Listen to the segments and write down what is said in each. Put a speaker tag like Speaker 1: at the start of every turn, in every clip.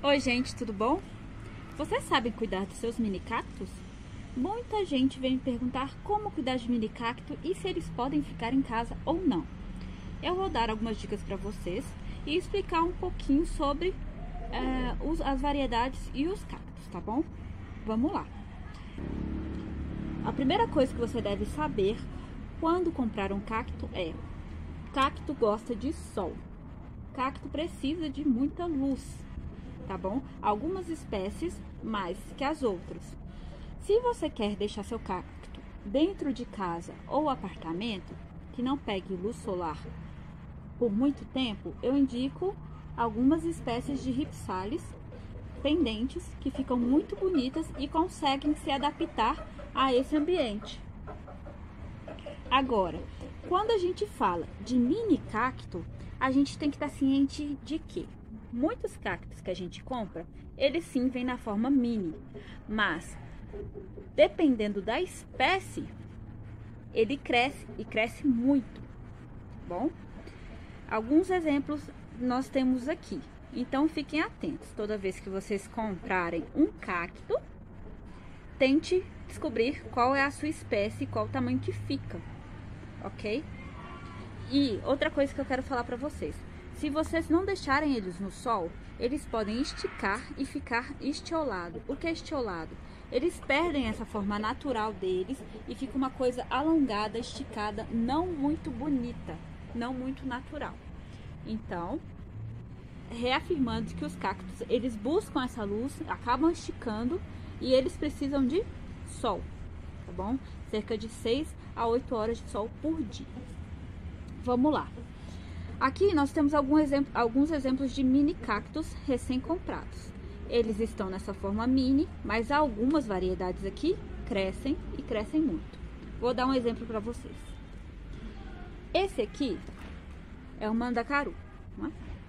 Speaker 1: Oi gente, tudo bom? Vocês sabem cuidar dos seus mini cactos? Muita gente vem me perguntar como cuidar de mini cacto e se eles podem ficar em casa ou não. Eu vou dar algumas dicas para vocês e explicar um pouquinho sobre as variedades e os cactos, tá bom? Vamos lá! A primeira coisa que você deve saber quando comprar um cacto é: cacto gosta de sol, cacto precisa de muita luz, tá bom? Algumas espécies mais que as outras. Se você quer deixar seu cacto dentro de casa ou apartamento que não pegue luz solar por muito tempo, eu indico algumas espécies de ripsalis pendentes que ficam muito bonitas e conseguem se adaptar a esse ambiente. Agora, quando a gente fala de mini cacto, a gente tem que estar ciente de que muitos cactos que a gente compra, eles sim vêm na forma mini, mas dependendo da espécie, ele cresce e cresce muito, bom? Alguns exemplos nós temos aqui, então fiquem atentos. Toda vez que vocês comprarem um cacto, tente descobrir qual é a sua espécie e qual o tamanho que fica, ok? E outra coisa que eu quero falar para vocês: se vocês não deixarem eles no sol, eles podem esticar e ficar estiolado. O que é estiolado? Eles perdem essa forma natural deles e fica uma coisa alongada, esticada, não muito bonita, não muito natural. Então, reafirmando que os cactos, eles buscam essa luz, acabam esticando e eles precisam de sol, tá bom? Cerca de 6 a 8 horas de sol por dia. Vamos lá. Aqui nós temos alguns exemplos de mini cactos recém-comprados. Eles estão nessa forma mini, mas algumas variedades aqui crescem e crescem muito. Vou dar um exemplo para vocês. Esse aqui é o mandacaru, não é?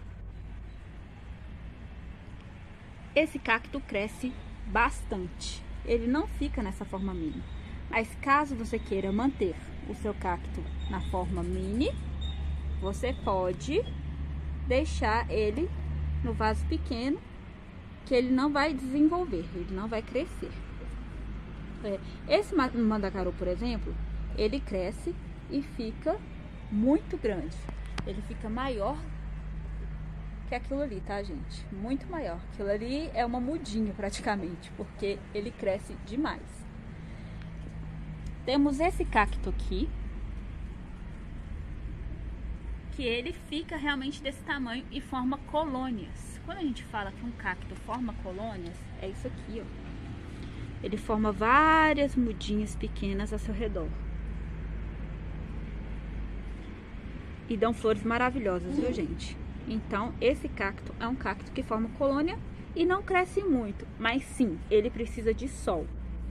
Speaker 1: Esse cacto cresce bastante. Ele não fica nessa forma mini. Mas caso você queira manter o seu cacto na forma mini, você pode deixar ele no vaso pequeno, que ele não vai desenvolver, ele não vai crescer. Esse mandacaru, por exemplo, ele cresce e fica muito grande. Ele fica maior que aquilo ali, tá, gente? Muito maior. Aquilo ali é uma mudinha praticamente, porque ele cresce demais. Temos esse cacto aqui, que ele fica realmente desse tamanho e forma colônias. Quando a gente fala que um cacto forma colônias, é isso aqui, ó. Ele forma várias mudinhas pequenas ao seu redor. E dão flores maravilhosas, viu, gente? Então, esse cacto é um cacto que forma colônia e não cresce muito, mas sim, ele precisa de sol.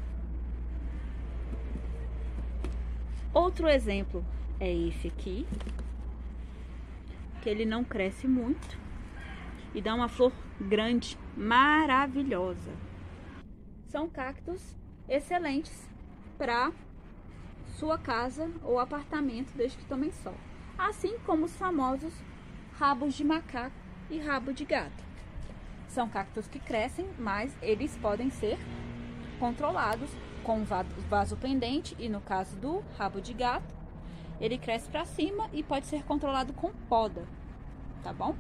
Speaker 1: Outro exemplo é esse aqui, que ele não cresce muito e dá uma flor grande, maravilhosa. São cactos excelentes para sua casa ou apartamento, desde que tomem sol. Assim como os famosos rabos de macaco e rabo de gato. São cactos que crescem, mas eles podem ser controlados com vaso pendente, e no caso do rabo de gato, ele cresce para cima e pode ser controlado com poda, tá bom?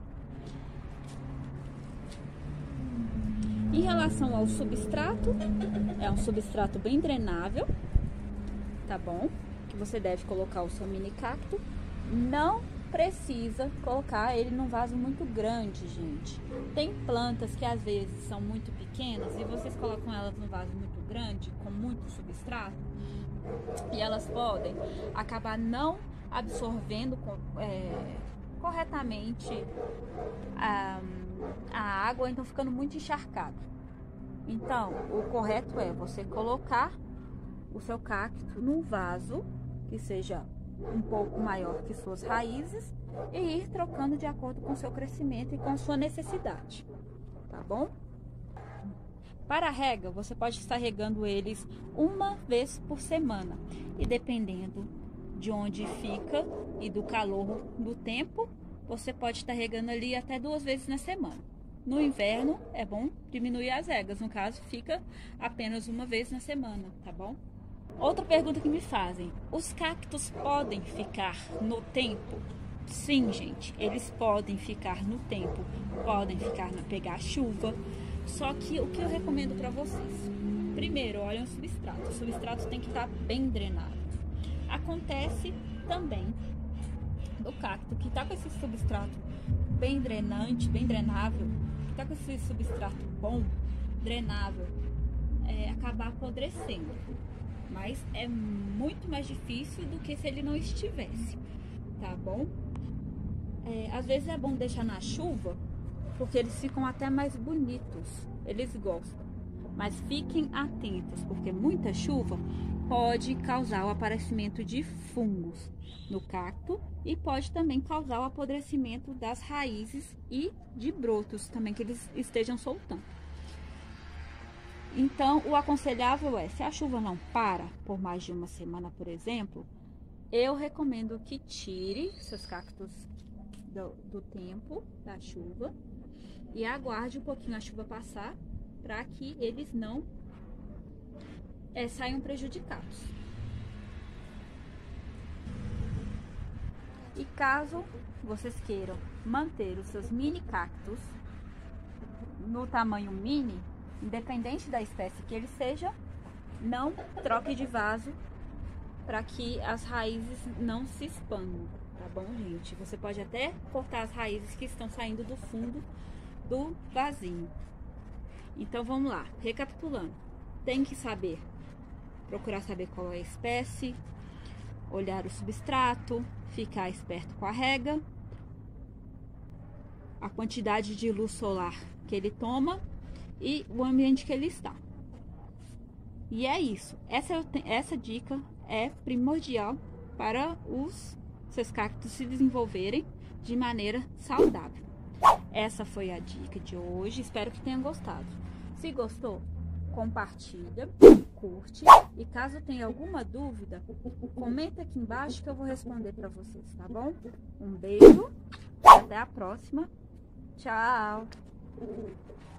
Speaker 1: Em relação ao substrato, é um substrato bem drenável, tá bom? Que você deve colocar o seu mini cacto. Não precisa colocar ele num vaso muito grande, gente. Tem plantas que às vezes são muito pequenas e vocês colocam elas num vaso muito grande, com muito substrato, e elas podem acabar não absorvendo corretamente a água, então ficando muito encharcado. Então, o correto é você colocar o seu cacto num vaso que seja um pouco maior que suas raízes e ir trocando de acordo com o seu crescimento e com a sua necessidade, tá bom? Para a rega, você pode estar regando eles uma vez por semana, e dependendo de onde fica e do calor do tempo, você pode estar regando ali até 2 vezes na semana. No inverno é bom diminuir as regas, no caso fica apenas uma vez na semana, tá bom? Outra pergunta que me fazem: os cactos podem ficar no tempo? Sim, gente, eles podem ficar no tempo, podem pegar chuva. Só que o que eu recomendo para vocês? Primeiro, olhem o substrato tem que estar bem drenado. Acontece também do cacto que está com esse substrato bem drenante, bem drenável, que está com esse substrato bom, drenável, acabar apodrecendo. Mas é muito mais difícil do que se ele não estivesse, tá bom? Às vezes é bom deixar na chuva, porque eles ficam até mais bonitos, eles gostam. Mas fiquem atentos, porque muita chuva pode causar o aparecimento de fungos no cacto e pode também causar o apodrecimento das raízes e de brotos também que eles estejam soltando. Então, o aconselhável é, se a chuva não para por mais de uma semana, por exemplo, eu recomendo que tire seus cactos do tempo da chuva e aguarde um pouquinho a chuva passar para que eles não saiam prejudicados. E caso vocês queiram manter os seus mini cactos no tamanho mini, independente da espécie que ele seja, não troque de vaso para que as raízes não se expandam, tá bom, gente? Você pode até cortar as raízes que estão saindo do fundo do vasinho. Então vamos lá, recapitulando, tem que procurar saber qual é a espécie, olhar o substrato, ficar esperto com a rega, a quantidade de luz solar que ele toma e o ambiente que ele está. E é isso, essa dica é primordial para os seus cactos se desenvolverem de maneira saudável. Essa foi a dica de hoje, espero que tenham gostado. Se gostou, compartilha, curte e caso tenha alguma dúvida, comenta aqui embaixo que eu vou responder para vocês, tá bom? Um beijo, até a próxima, tchau!